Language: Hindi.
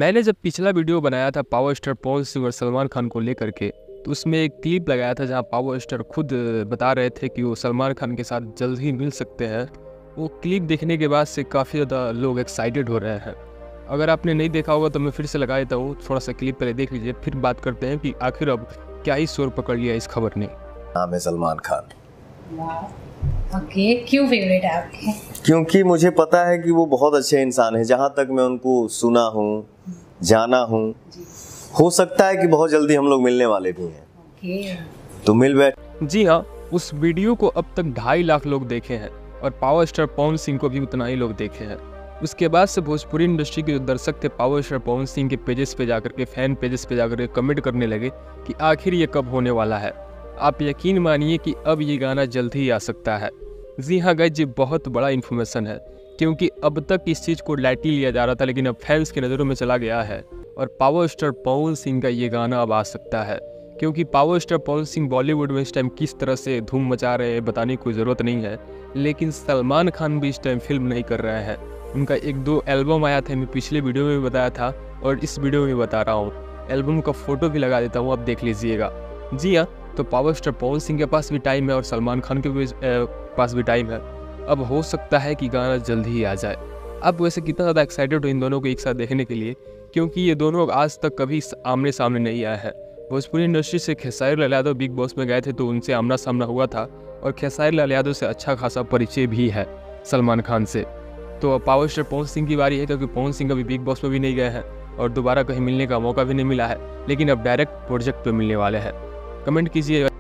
मैंने जब पिछला वीडियो बनाया था पावर स्टार पवन सिंह और सलमान खान को लेकर के, तो उसमें एक क्लिप लगाया था जहां पावर स्टार खुद बता रहे थे कि वो सलमान खान के साथ जल्द ही मिल सकते हैं। वो क्लिप देखने के बाद से काफ़ी ज़्यादा लोग एक्साइटेड हो रहे हैं। अगर आपने नहीं देखा होगा तो मैं फिर से लगा देता हूँ, थोड़ा सा क्लिप पहले देख लीजिए, फिर बात करते हैं कि आखिर अब क्या ही शोर पकड़ लिया इस खबर ने। नाम है सलमान खान। ओके, क्यों फेवरेट है आपके? क्योंकि मुझे पता है कि वो बहुत अच्छे इंसान हैं। जहाँ तक मैं उनको सुना हूँ, जाना हूँ, हो सकता है कि बहुत जल्दी हम लोग मिलने वाले भी हैं। तो मिल बैठ। जी हाँ, उस वीडियो को अब तक 2.5 लाख लोग देखे हैं और पावर स्टार पवन सिंह को भी उतना ही लोग देखे हैं। उसके बाद से भोजपुरी इंडस्ट्री के जो दर्शक थे पावर स्टार पवन सिंह के पेजेस पे जाकर के, फैन पेजेस पे जाकर के कमेंट करने लगे कि आखिर ये कब होने वाला है। आप यकीन मानिए कि अब ये गाना जल्द ही आ सकता है। जी हाँ गाइस, ये बहुत बड़ा इन्फॉर्मेशन है क्योंकि अब तक इस चीज़ को लाइटली लिया जा रहा था, लेकिन अब फैंस की नज़रों में चला गया है और पावर स्टार पवन सिंह का ये गाना अब आ सकता है। क्योंकि पावर स्टार पवन सिंह बॉलीवुड में इस टाइम किस तरह से धूम मचा रहे हैं बताने की कोई ज़रूरत नहीं है, लेकिन सलमान खान भी इस टाइम फिल्म नहीं कर रहे हैं। उनका 1-2 एल्बम आया था, मैं पिछले वीडियो में भी बताया था और इस वीडियो में बता रहा हूँ। एल्बम का फ़ोटो भी लगा देता हूँ, आप देख लीजिएगा। जी हाँ, तो पावर स्टार पवन सिंह के पास भी टाइम है और सलमान खान के भी पास भी टाइम है। अब हो सकता है कि गाना जल्द ही आ जाए। अब वैसे कितना ज़्यादा एक्साइटेड हो इन दोनों को एक साथ देखने के लिए, क्योंकि ये दोनों आज तक कभी आमने सामने नहीं आए हैं। भोजपुरी इंडस्ट्री से खेसारी लाल यादव बिग बॉस में गए थे तो उनसे आमना सामना हुआ था और खेसारी लाल यादव से अच्छा खासा परिचय भी है सलमान खान से। तो पावर स्टार पवन सिंह की बारी है, क्योंकि पवन सिंह अभी बिग बॉस में भी नहीं गए हैं और दोबारा कहीं मिलने का मौका भी नहीं मिला है, लेकिन अब डायरेक्ट प्रोजेक्ट पे मिलने वाले हैं। कमेंट कीजिए।